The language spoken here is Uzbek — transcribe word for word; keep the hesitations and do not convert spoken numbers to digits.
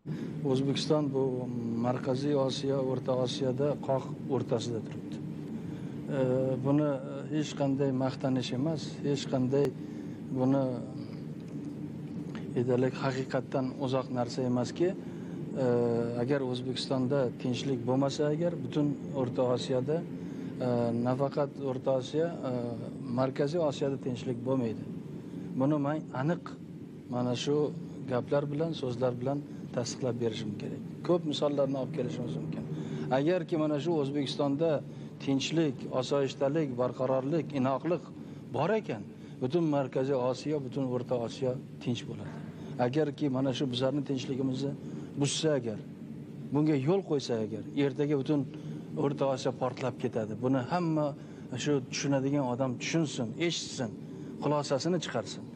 O'zbekiston bu Markaziy Osiyo, O'rta Osiyoda qoq o'rtasida turibdi. Buni hech qanday maqtanish emas, hech qanday buni edalik haqiqatdan uzoq narsa emaski, agar O'zbekistonda tinchlik bo'lmasa, agar butun O'rta Osiyoda, nafaqat O'rta Osiyo, Markaziy Osiyoda tinchlik bo'lmaydi. Buni men aniq mana shu gaplar bilan, so'zlar bilan tasdiqlab berishim kerak. Ko'p misollarni olib kelishimiz mumkin. Agarki mana shu O'zbekistonda tinchlik, osoyishtalik, barqarorlik, inoqlik bor ekan, butun Markaziy Osiyo, butun O'rta Osiyo tinch bo'ladi. Agarki mana shu bizlarning tinchligimizni buzsa, agar bunga yo'l qo'ysa, agar ertaga butun O'rta Osiyo portlab ketadi. Buni hamma shu tushunadigan odam tushunsin, eshitsin, xulosasini chiqarsin.